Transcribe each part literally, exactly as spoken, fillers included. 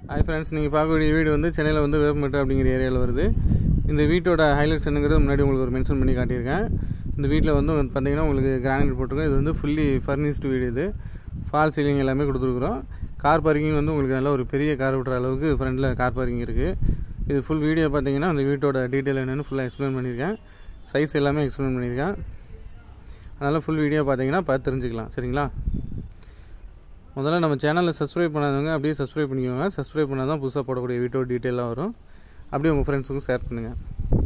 Hi friends, நீங்கள் பார்க்கக்கூடிய வீடு வந்து சென்னையில் வந்து வேப்பம்பட்டு அப்படிங்கிற ஏரியாவில் வருது. இந்த வீட்டோட ஹைலைட்ஸ் என்னங்கிறது முன்னாடி உங்களுக்கு ஒரு மென்ஷன் பண்ணி காட்டியிருக்கேன். இந்த வீட்டில் வந்து பார்த்தீங்கன்னா உங்களுக்கு கிரானைட் போட்டிருக்கோம். இது வந்து ஃபுல்லி ஃபர்னிஷ்டு வீடு. இது ஃபால் சீலிங் எல்லாமே கொடுத்துருக்குறோம். கார் பார்க்கிங் வந்து உங்களுக்கு நல்ல ஒரு பெரிய கார் விட்டுற அளவுக்கு ஃப்ரண்டில் கார் பார்க்கிங் இருக்குது. இது ஃபுல் வீடியோ பார்த்தீங்கன்னா அந்த வீட்டோட டீட்டெயில் என்னென்னு ஃபுல்லாக எக்ஸ்பிளைன் பண்ணியிருக்கேன். சைஸ் எல்லாமே எக்ஸ்பிளைன் பண்ணியிருக்கேன். அதனால் ஃபுல் வீடியோ பார்த்தீங்கன்னா பார்த்து தெரிஞ்சுக்கலாம். சரிங்களா? முதல்ல நம்ம சேனலில் சப்ஸ்கிரைப் பண்ணாதவங்க அப்படியே சப்ஸ்கிரைப் பண்ணிக்கோங்க. சப்ஸ்கிரைப் பண்ணால் தான் புதுசாக போடக்கூடிய வீட்டோட டீட்டெயிலாக வரும். அப்படியே உங்கள் ஃப்ரெண்ட்ஸுக்கும் ஷேர் பண்ணுங்கள்.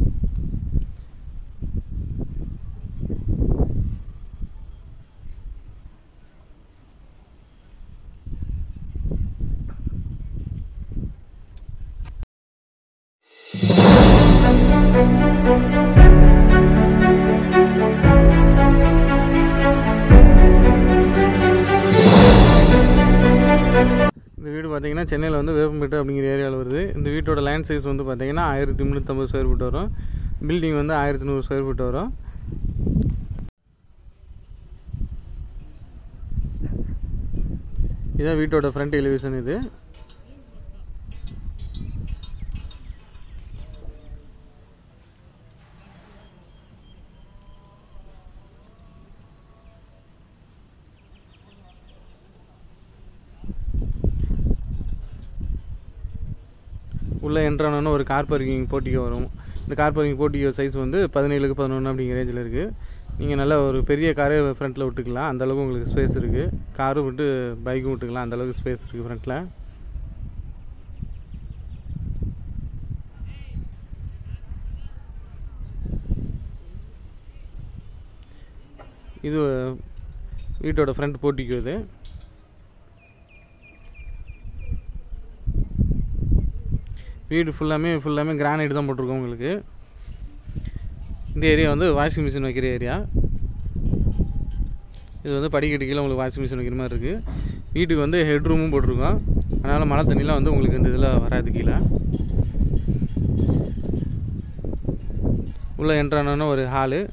இந்த வீடு பார்த்தீங்கன்னா சென்னையில் வந்து வேப்பம்பட்டு அப்படிங்கிற ஏரியாவில் வருது. இந்த வீட்டோட லேண்ட் சைஸ் வந்து பார்த்தீங்கன்னா ஆயிரத்தி முந்நூற்றம்பது ஸ்கொயர் ஃபீட் வரும். பில்டிங் வந்து ஆயிரத்தி நூறு ஸ்கொயர் ஃபீட் வரும். இதான் வீட்டோட ஃப்ரண்ட் எலிவேஷன். இது உள்ளே என்ட்ரானோன்னு ஒரு கார் பார்க்கிங் போட்டிக்கோ வரும். இந்த கார் பார்க்கிங் போட்டிக்கோ சைஸ் வந்து பதினேழுக்கு பதினொன்று அப்படிங்கிற ரேஞ்சில் இருக்குது. நீங்கள் நல்ல ஒரு பெரிய காரே ஃப்ரண்ட்டில் விட்டுக்கலாம். அந்தளவுக்கு உங்களுக்கு ஸ்பேஸ் இருக்குது. காரும் விட்டு பைக்கும் விட்டுக்கலாம். அந்தளவுக்கு ஸ்பேஸ் இருக்குது ஃப்ரண்ட்டில். இது வீட்டோட ஃப்ரண்ட் போட்டிக்கோ. இது வீடு ஃபுல்லாமே ஃபுல்லாமே கிரானைட் தான் போட்டிருக்கோம். உங்களுக்கு இந்த ஏரியா வந்து வாஷிங் மிஷின் வைக்கிற ஏரியா. இது வந்து படிக்கட்டு கீழே உங்களுக்கு வாஷிங் மிஷின் வைக்கிற மாதிரி இருக்குது. வீட்டுக்கு வந்து ஹெட் ரூமும் போட்டிருக்கோம். அதனால் மழை தண்ணிலாம் வந்து உங்களுக்கு இந்த இதில் வராது. கீழே உள்ளே என்ட்ரானோன்னா ஒரு ஹாலு.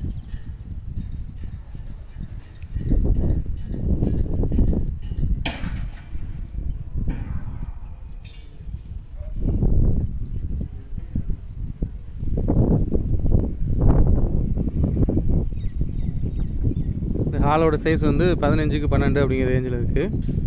ஹாலோட சைஸ் வந்து பதினஞ்சுக்கு பன்னெண்டு அப்படிங்கிற ரேஞ்சில் இருக்குது.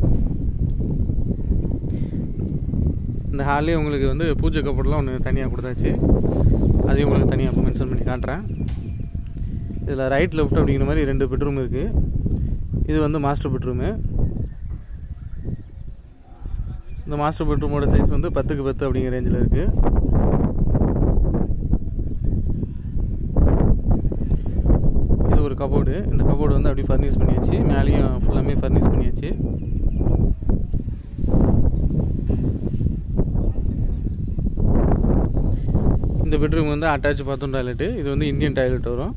இந்த ஹாலே உங்களுக்கு வந்து பூஜை கப்போர்ட்லாம் ஒன்று தனியாக கொடுத்தாச்சு. அதையும் உங்களுக்கு தனியாக மென்ஷன் பண்ணி காட்டுறேன். இதில் ரைட் லெஃப்ட் அப்படிங்கிற மாதிரி ரெண்டு பெட்ரூம் இருக்குது. இது வந்து மாஸ்டர் பெட்ரூமு. இந்த மாஸ்டர் பெட்ரூமோட சைஸ் வந்து பத்துக்கு பத்து அப்படிங்கிற ரேஞ்சில் இருக்குது. ஒரு கபோர்டு. இந்த கபோர்டு வந்து அப்படி ஃபர்னிஷ் பண்ணியாச்சு. மேலேயும் ஃபுல்லாமே ஃபர்னிஷ் பண்ணியாச்சு. இந்த பெட்ரூம் வந்து அட்டாச் பாத்ரூம் டாய்லெட்டு. இது வந்து இந்தியன் டாய்லெட் வரும்.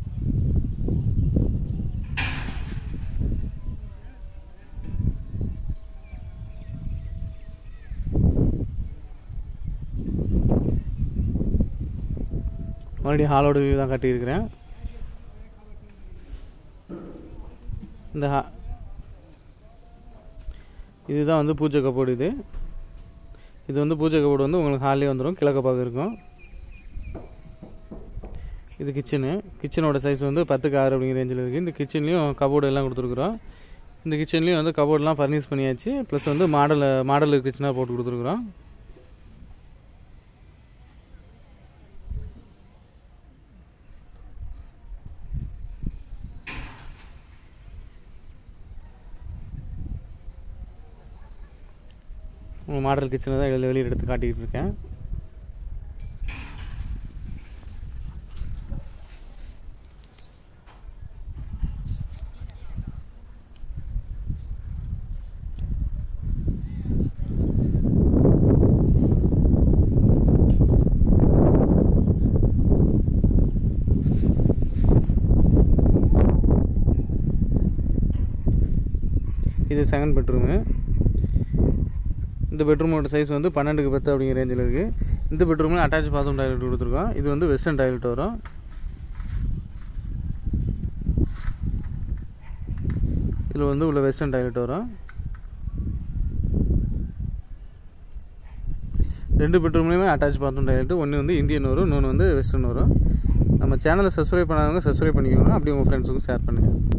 மறுபடியும் ஹாலோட வியூ தான் காட்டியிருக்கிறேன். இந்த ஹா இதுதான் வந்து பூஜை கப்போர்டு. இது இது வந்து பூஜை கப்போர்டு வந்து உங்களுக்கு ஹாலே வந்துடும். கிழக்க பார்க்க இருக்கும். இது கிச்சனு. கிச்சனோட சைஸ் வந்து பத்துக்கு ஆறு அப்படிங்கிற ரேஞ்சில் இருக்குது. இந்த கிச்சன்லேயும் கபோர்டு எல்லாம் கொடுத்துருக்குறோம். இந்த கிச்சன்லேயும் வந்து கபோர்டெலாம் ஃபர்னிஷ் பண்ணியாச்சு. ப்ளஸ் வந்து மாடல் மாடல் கிச்சனாக போட்டு கொடுத்துருக்குறோம். உங்கள் மாடல் கிச்சனை தான் வெளியில் வெளியில் எடுத்து காட்டிக்கிட்டு இருக்கேன். இது செகண்ட் பெட்ரூமு. இந்த பெட்ரூமோட சைஸ் வந்து பன்னெண்டுக்கு பத்து அப்படிங்கிற ரேஞ்சில் இருக்குது. இந்த பெட்ரூமில் அட்டாச் பாத்ரூம் டாய்லெட் கொடுத்துருக்கோம். இது வந்து வெஸ்டர்ன் டாய்லெட் வரும். இதில் வந்து உள்ள வெஸ்டர்ன் டாய்லெட் வரும். ரெண்டு பெட்ரூம்லேயுமே அட்டாச் பாத்ரூம் டாய்லெட். ஒன்று வந்து இந்தியன் வரும், இன்னொன்று வந்து வெஸ்டர்ன் வரும். நம்ம சேனலை சப்ஸ்கிரைப் பண்ணாதவங்க சப்ஸ்கிரைப் பண்ணிக்கோங்க. அப்படி உங்கள் ஃப்ரெண்ட்ஸுக்கும் ஷேர் பண்ணுங்கள்.